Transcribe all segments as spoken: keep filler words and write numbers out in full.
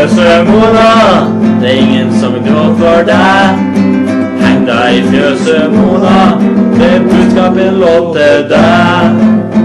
fjøset, Mona, det er ingen som gråter for deg. Heng deg i fjøset, Mona, det er budskapet lov til deg.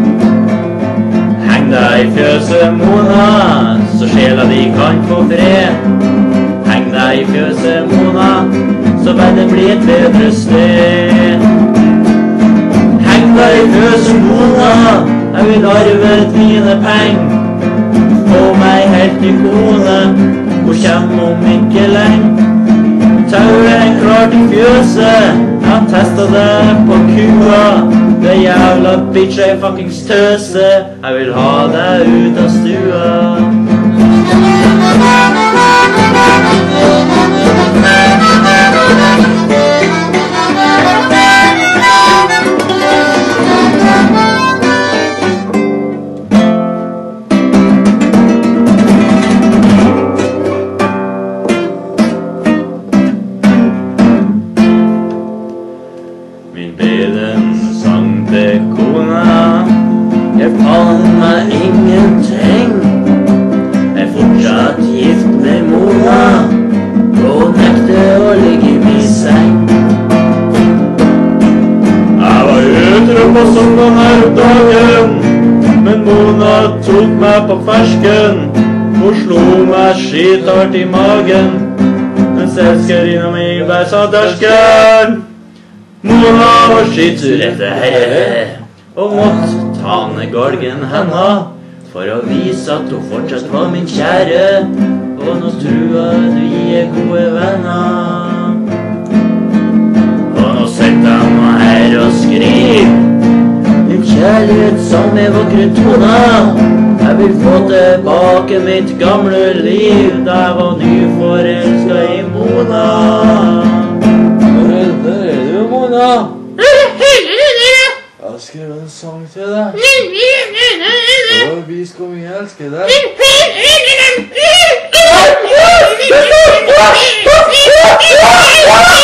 Heng deg i fjøset, Mona, så sjela di kan få fred. Heng deg i fjøset, Mona, så verden blir et bedre sted. Heng deg i fjøset, Mona, jeg vil arve dine peng. Få meg helt i kone, hun kjem om ikke lenge. Tauet er klart i fjøset, jeg har testet det på kua. Det jævla bitch er fuckings tøse, jeg vil ha deg ut av stua. Jeg faen meg ingenting. Jeg er fortsatt gift med Mona, og nekter å ligge i min seng. Jeg var utro på sommeren her om dagen, men Mona tok meg på fersken. Hun slo meg skithardt i magen, mens elskerinna mi bær sa dørsken. Mona var skitsur etter herre, og måtte ta ned galgen henne, for å vise at hun fortsatt var min kjære, og nå trua du gir gode venner. Og nå sitter jeg nå her og skriver min kjærlighet som er vakre toner. Jeg vil få tilbake mitt gamle liv, da jeg var nyforelsket i Mona. Der er du, Mona. Jeg har skrevet en sang til deg. Og vis hvor mye jeg elsker deg. Nei!